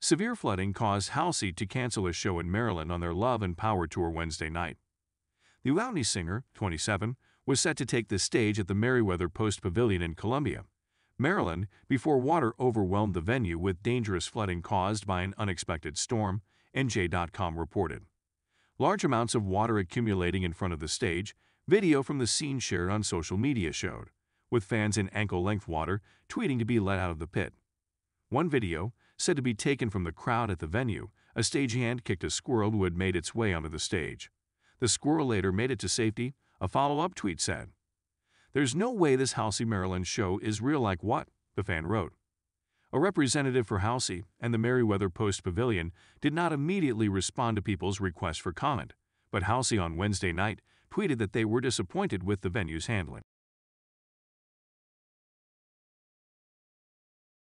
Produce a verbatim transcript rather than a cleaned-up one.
Severe flooding caused Halsey to cancel a show in Maryland on their Love and Power tour Wednesday night. The Loudney singer, twenty-seven, was set to take the stage at the Merriweather Post Pavilion in Columbia, Maryland, before water overwhelmed the venue with dangerous flooding caused by an unexpected storm, N J dot com reported. Large amounts of water accumulating in front of the stage, video from the scene shared on social media showed, with fans in ankle-length water tweeting to be let out of the pit. One video, said to be taken from the crowd at the venue, a stagehand kicked a squirrel who had made its way onto the stage. The squirrel later made it to safety, a follow-up tweet said. "There's no way this Halsey Maryland show is real like what?" the fan wrote. A representative for Halsey and the Merriweather Post Pavilion did not immediately respond to people's requests for comment, but Halsey on Wednesday night tweeted that they were disappointed with the venue's handling.